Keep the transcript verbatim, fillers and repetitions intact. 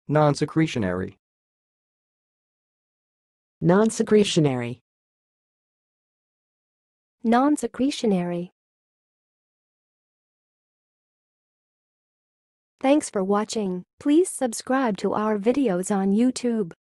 nonsecretionary, nonsecretionary, nonsecretionary. Thanks for watching. Please subscribe to our videos on YouTube.